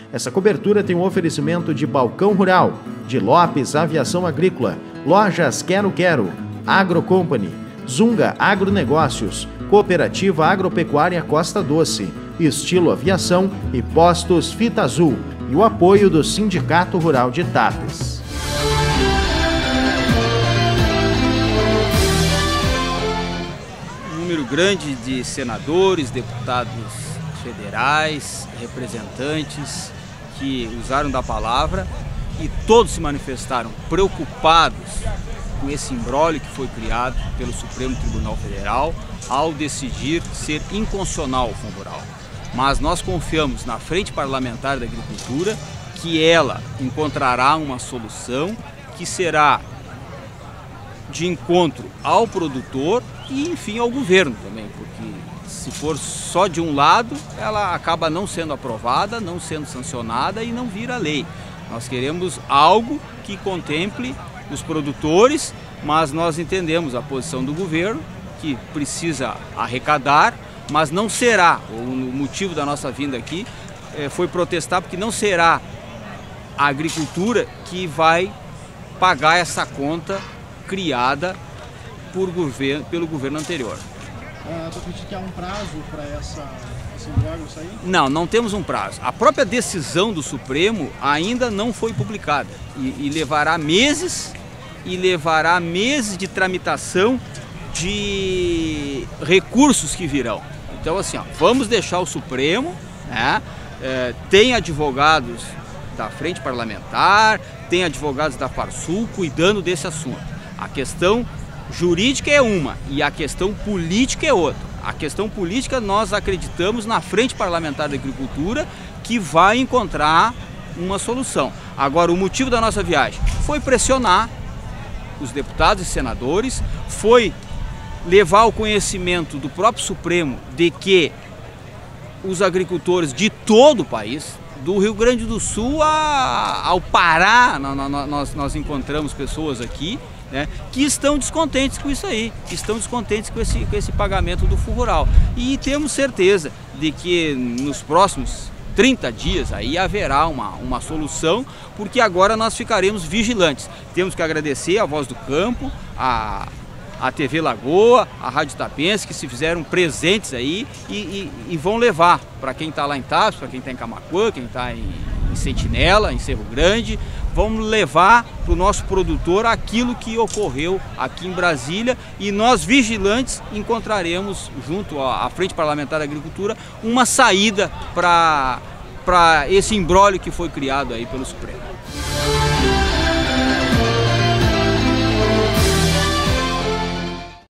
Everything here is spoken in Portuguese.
Essa cobertura tem um oferecimento de Balcão Rural, de Lopes Aviação Agrícola, Lojas Quero Quero, Agro Company, Zunga Agronegócios, Cooperativa Agropecuária Costa Doce, Estilo Aviação e Postos Fita Azul, e o apoio do Sindicato Rural de Tapes. Um número grande de senadores, deputados federais, representantes que usaram da palavra e todos se manifestaram preocupados com esse imbróglio que foi criado pelo Supremo Tribunal Federal ao decidir ser inconstitucional o Fundo Rural. Mas nós confiamos na Frente Parlamentar da Agricultura que ela encontrará uma solução que será de encontro ao produtor e, enfim, ao governo também, porque se for só de um lado, ela acaba não sendo aprovada, não sendo sancionada e não vira lei. Nós queremos algo que contemple os produtores, mas nós entendemos a posição do governo, que precisa arrecadar, mas não será, o motivo da nossa vinda aqui foi protestar, porque não será a agricultura que vai pagar essa conta criada pelo governo anterior. Tu acredita que há um prazo para esse imbróglio sair? Não temos um prazo. A própria decisão do Supremo ainda não foi publicada e levará meses de tramitação de recursos que virão. Então, assim, vamos deixar o Supremo, né? Tem advogados da Frente Parlamentar, tem advogados da Farsul cuidando desse assunto. A questão jurídica é uma e a questão política é outra. A questão política, nós acreditamos na Frente Parlamentar da Agricultura que vai encontrar uma solução. Agora, o motivo da nossa viagem foi pressionar os deputados e senadores, foi levar ao conhecimento do próprio Supremo de que os agricultores de todo o país, do Rio Grande do Sul ao Pará, nós encontramos pessoas aqui, né, que estão descontentes com isso aí, que estão descontentes com esse pagamento do Fundo Rural. E temos certeza de que nos próximos 30 dias aí haverá uma solução, porque agora nós ficaremos vigilantes. Temos que agradecer a Voz do Campo, a TV Lagoa, a Rádio Tapense, que se fizeram presentes aí e vão levar para quem está lá em Tapes, para quem está em Camaquã, quem está em Sentinela, em Cerro Grande, vamos levar para o nosso produtor aquilo que ocorreu aqui em Brasília e nós, vigilantes, encontraremos, junto à Frente Parlamentar da Agricultura, uma saída para esse imbróglio que foi criado aí pelo Supremo.